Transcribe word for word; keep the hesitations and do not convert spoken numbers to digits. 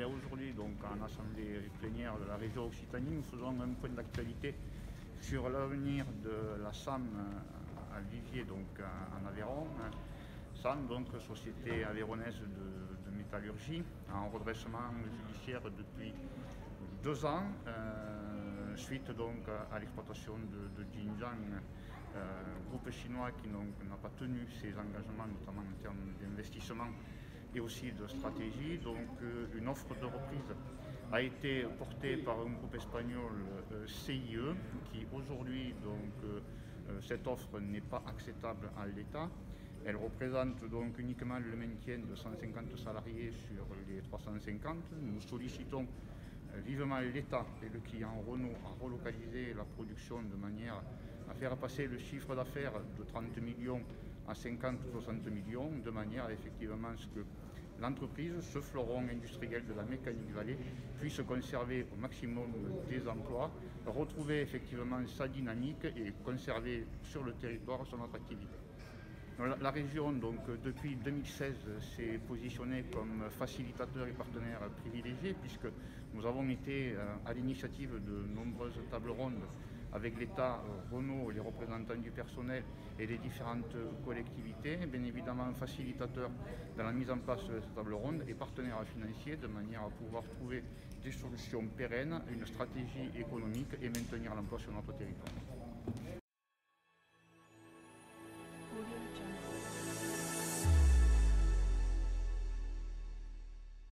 bien aujourd'hui, donc en assemblée plénière de la région Occitanie, nous faisons un point d'actualité sur l'avenir de la S A M à Viviers, donc en Aveyron. S A M, donc société aveyronnaise de, de métallurgie, en redressement judiciaire depuis deux ans, euh, suite donc à l'exploitation de, de Xinjiang, euh, groupe chinois qui n'a pas tenu ses engagements, notamment en termes d'investissement et aussi de stratégie. Donc euh, une offre de reprise a été portée par un groupe espagnol, euh, C I E, qui aujourd'hui, donc euh, cette offre n'est pas acceptable à l'État. Elle représente donc uniquement le maintien de cent cinquante salariés sur les trois cent cinquante. Nous sollicitons vivement l'État et le client Renault à relocaliser la production de manière à faire passer le chiffre d'affaires de trente millions à cinquante ou soixante millions, de manière effectivement à ce que l'entreprise, ce fleuron industriel de la mécanique vallée, puisse conserver au maximum des emplois, retrouver effectivement sa dynamique et conserver sur le territoire son attractivité. La région, donc, depuis deux mille seize, s'est positionnée comme facilitateur et partenaire privilégié, puisque nous avons été à l'initiative de nombreuses tables rondes avec l'État, Renault, les représentants du personnel et les différentes collectivités, bien évidemment facilitateur dans la mise en place de cette table ronde et partenaire financier, de manière à pouvoir trouver des solutions pérennes, une stratégie économique et maintenir l'emploi sur notre territoire.